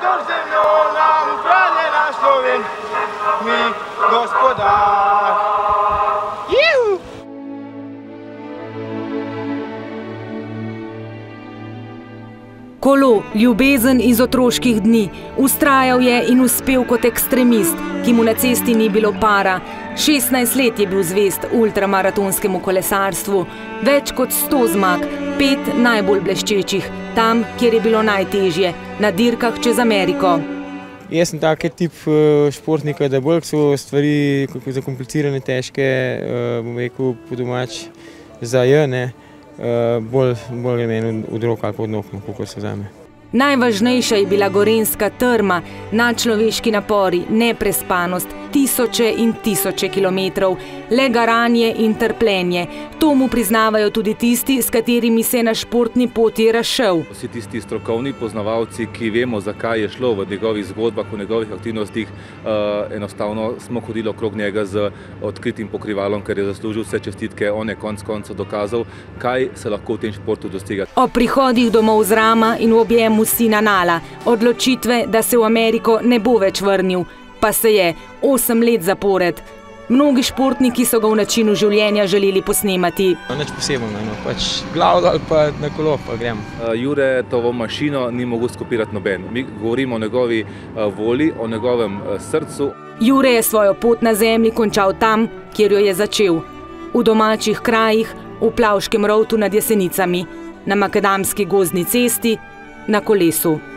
Matur zemljo nam ukrade naš Sloven, mi gospodar. Juhu! Kolo, ljubezen iz otroških dni, vztrajal je in uspel kot ekstremist, ki mu na cesti ni bilo para. 16 let je bil zvest ultramaratonskemu kolesarstvu, več kot 100 zmag, 5 najbolj bleščečih, tam, kjer je bilo najtežje, na dirkah čez Ameriko. Jaz sem tak tip športnika, da bolj so stvari zakomplicirane, težke, bom rekel po domač za ne. Bolj je meni od rok ali pod nog, kako se vzame. Najvažnejša je bila gorenjska trma, nadčloveški napori, neprespanost, tisoče in tisoče kilometrov, le garanje in trpljenje. To mu priznavajo tudi tisti, s katerimi se je na športni poti razšel. Vsi tisti strokovni poznavalci, ki vemo, zakaj je šlo v njegovih zgodbah, v njegovih aktivnostih, enostavno smo hodili okrog njega z odkritim pokrivalom, ker je zaslužil vse čestitke, on je konec koncev dokazal, kaj se lahko v tem športu dosega. O prihodih domov z Rama in v objemu sina Nala, odločitve, da se v Ameriko ne bo več vrnil, pa se je 8 let zapored. Mnogi športniki so ga v načinu življenja želeli posnemati. Nič posebnega, pač glavo ali pa na kolo pa grem. Jure tovo mašino ni mogel skopirati noben. Mi govorimo o njegovi volji, o njegovem srcu. Jure je svojo pot na zemlji končal tam, kjer jo je začel. V domačih krajih, v Plavškem rovtu nad Jesenicami, na makadamski gozdni cesti, na kolesu.